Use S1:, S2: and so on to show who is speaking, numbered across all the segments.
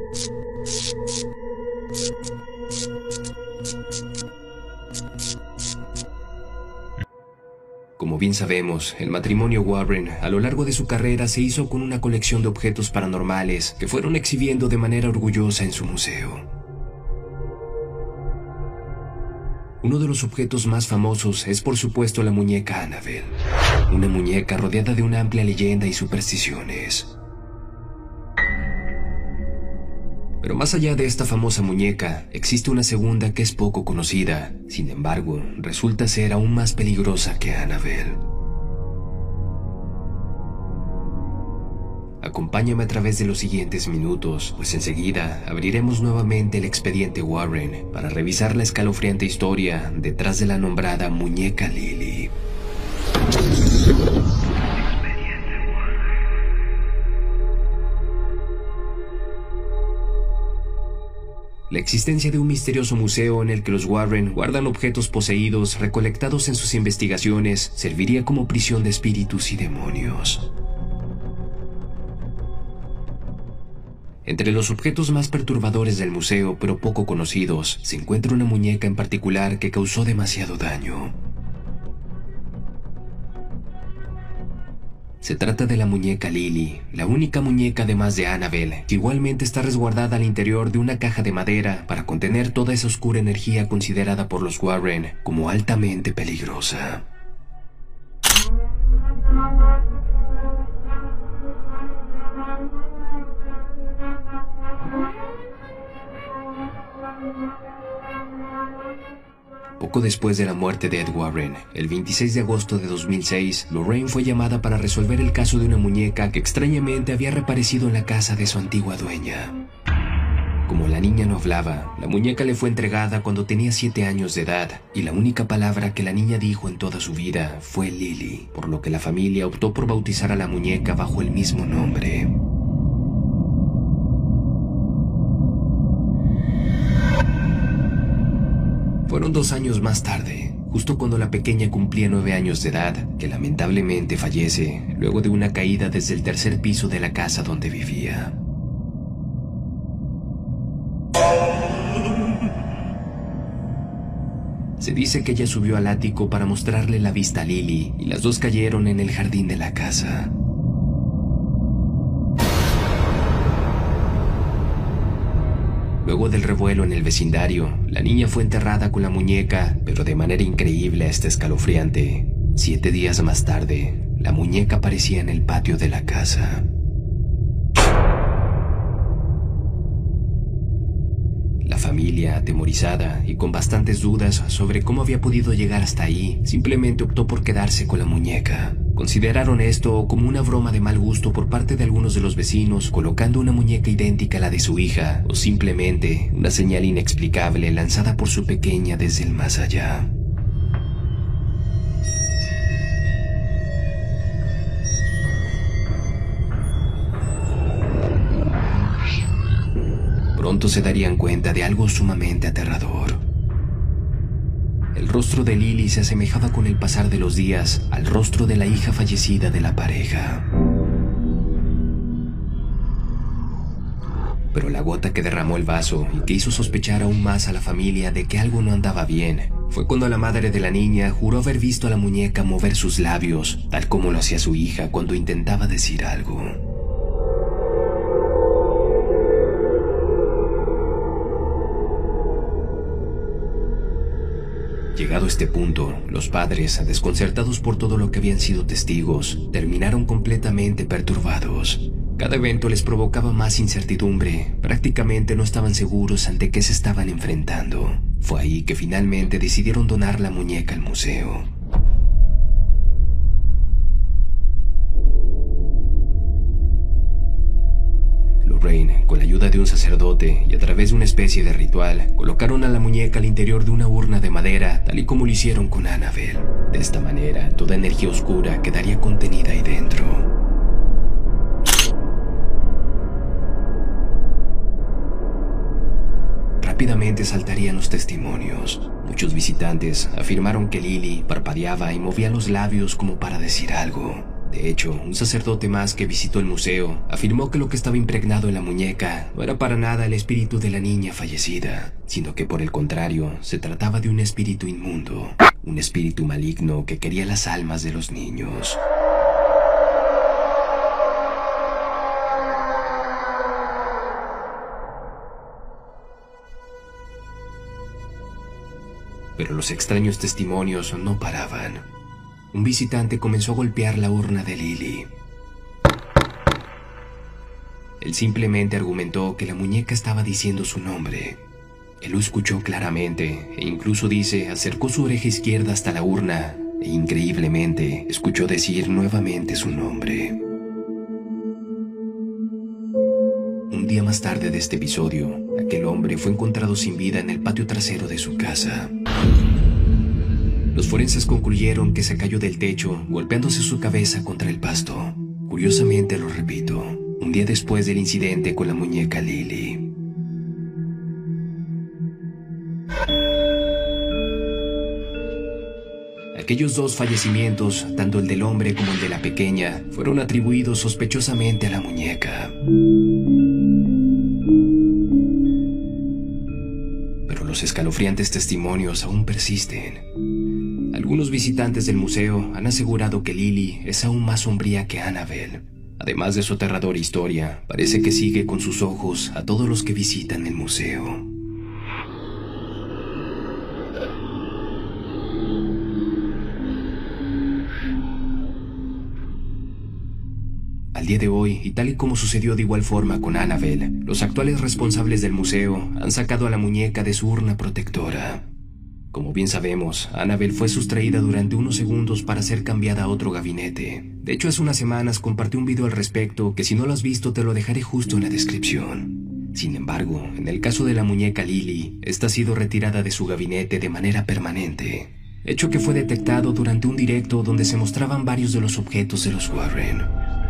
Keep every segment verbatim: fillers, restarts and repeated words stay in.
S1: Como bien sabemos, el matrimonio Warren a lo largo de su carrera se hizo con una colección de objetos paranormales que fueron exhibiendo de manera orgullosa en su museo. Uno de los objetos más famosos es por supuesto la muñeca Annabelle, una muñeca rodeada de una amplia leyenda y supersticiones. Pero más allá de esta famosa muñeca, existe una segunda que es poco conocida. Sin embargo, resulta ser aún más peligrosa que Annabelle. Acompáñame a través de los siguientes minutos, pues enseguida abriremos nuevamente el expediente Warren para revisar la escalofriante historia detrás de la nombrada muñeca Lily. La existencia de un misterioso museo en el que los Warren guardan objetos poseídos recolectados en sus investigaciones serviría como prisión de espíritus y demonios. Entre los objetos más perturbadores del museo, pero poco conocidos, se encuentra una muñeca en particular que causó demasiado daño. Se trata de la muñeca Lily, la única muñeca además de Annabelle, que igualmente está resguardada al interior de una caja de madera para contener toda esa oscura energía considerada por los Warren como altamente peligrosa. Poco después de la muerte de Ed Warren, el veintiséis de agosto de dos mil seis, Lorraine fue llamada para resolver el caso de una muñeca que extrañamente había reaparecido en la casa de su antigua dueña. Como la niña no hablaba, la muñeca le fue entregada cuando tenía siete años de edad, y la única palabra que la niña dijo en toda su vida fue Lily, por lo que la familia optó por bautizar a la muñeca bajo el mismo nombre. Fueron dos años más tarde, justo cuando la pequeña cumplía nueve años de edad, que lamentablemente fallece luego de una caída desde el tercer piso de la casa donde vivía. Se dice que ella subió al ático para mostrarle la vista a Lily y las dos cayeron en el jardín de la casa. Luego del revuelo en el vecindario, la niña fue enterrada con la muñeca, pero de manera increíble hasta escalofriante. Siete días más tarde, la muñeca aparecía en el patio de la casa. La familia, atemorizada y con bastantes dudas sobre cómo había podido llegar hasta ahí, simplemente optó por quedarse con la muñeca. Consideraron esto como una broma de mal gusto por parte de algunos de los vecinos, colocando una muñeca idéntica a la de su hija, o simplemente una señal inexplicable lanzada por su pequeña desde el más allá. Pronto se darían cuenta de algo sumamente aterrador. El rostro de Lily se asemejaba con el pasar de los días al rostro de la hija fallecida de la pareja. Pero la gota que derramó el vaso y que hizo sospechar aún más a la familia de que algo no andaba bien fue cuando la madre de la niña juró haber visto a la muñeca mover sus labios, tal como lo hacía su hija cuando intentaba decir algo. Llegado a este punto, los padres, desconcertados por todo lo que habían sido testigos, terminaron completamente perturbados. Cada evento les provocaba más incertidumbre, prácticamente no estaban seguros ante qué se estaban enfrentando. Fue ahí que finalmente decidieron donar la muñeca al museo. Lorraine, con la ayuda de un sacerdote y a través de una especie de ritual, colocaron a la muñeca al interior de una urna de madera, tal y como lo hicieron con Annabelle. De esta manera, toda energía oscura quedaría contenida ahí dentro. Rápidamente saltarían los testimonios. Muchos visitantes afirmaron que Lily parpadeaba y movía los labios como para decir algo. De hecho, un sacerdote más que visitó el museo afirmó que lo que estaba impregnado en la muñeca no era para nada el espíritu de la niña fallecida, sino que por el contrario, se trataba de un espíritu inmundo, un espíritu maligno que quería las almas de los niños. Pero los extraños testimonios no paraban. Un visitante comenzó a golpear la urna de Lily. Él simplemente argumentó que la muñeca estaba diciendo su nombre. Él lo escuchó claramente e incluso dice, acercó su oreja izquierda hasta la urna e increíblemente escuchó decir nuevamente su nombre. Un día más tarde de este episodio, aquel hombre fue encontrado sin vida en el patio trasero de su casa. Los forenses concluyeron que se cayó del techo, golpeándose su cabeza contra el pasto. Curiosamente, lo repito, un día después del incidente con la muñeca Lily. Aquellos dos fallecimientos, tanto el del hombre como el de la pequeña, fueron atribuidos sospechosamente a la muñeca. Pero los escalofriantes testimonios aún persisten. Algunos visitantes del museo han asegurado que Lily es aún más sombría que Annabelle. Además de su aterradora historia, parece que sigue con sus ojos a todos los que visitan el museo. Al día de hoy, y tal y como sucedió de igual forma con Annabelle, los actuales responsables del museo han sacado a la muñeca de su urna protectora. Como bien sabemos, Annabelle fue sustraída durante unos segundos para ser cambiada a otro gabinete. De hecho, hace unas semanas compartí un video al respecto que si no lo has visto te lo dejaré justo en la descripción. Sin embargo, en el caso de la muñeca Lily, esta ha sido retirada de su gabinete de manera permanente, hecho que fue detectado durante un directo donde se mostraban varios de los objetos de los Warren.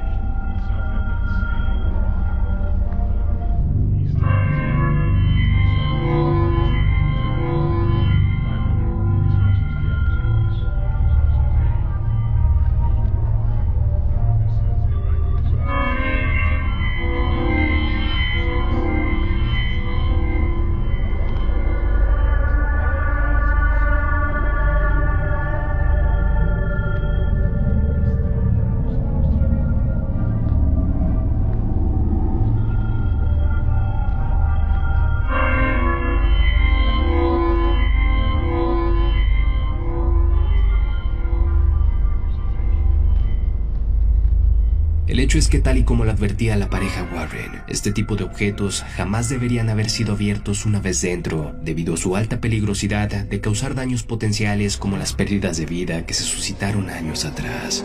S1: El hecho es que tal y como lo advertía la pareja Warren, este tipo de objetos jamás deberían haber sido abiertos una vez dentro, debido a su alta peligrosidad de causar daños potenciales como las pérdidas de vida que se suscitaron años atrás.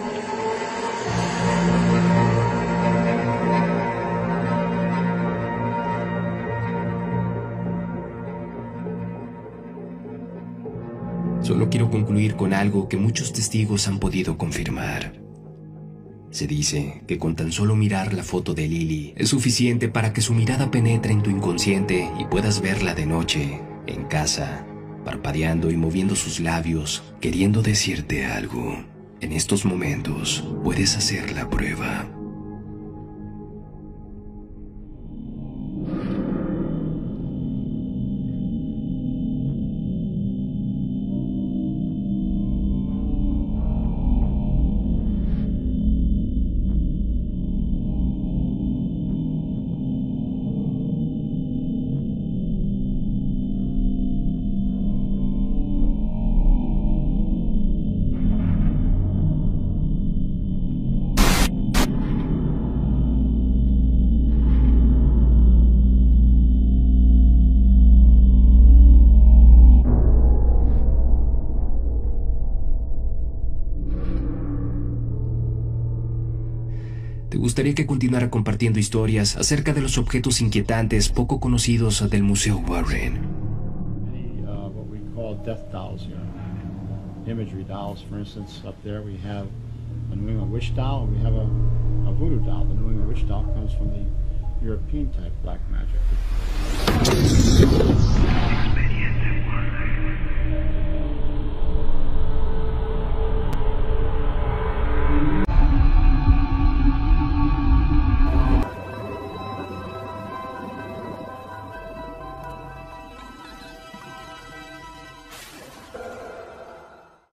S1: Solo quiero concluir con algo que muchos testigos han podido confirmar. Se dice que con tan solo mirar la foto de Lily es suficiente para que su mirada penetre en tu inconsciente y puedas verla de noche, en casa, parpadeando y moviendo sus labios, queriendo decirte algo. En estos momentos puedes hacer la prueba. ¿Te gustaría que continuara compartiendo historias acerca de los objetos inquietantes poco conocidos del Museo Warren?
S2: The, uh, what we call death dolls here. Imagery dolls, for instance, up there we have a New England witch doll, and we have a, a voodoo doll. The New England witch doll comes from the European type black magic.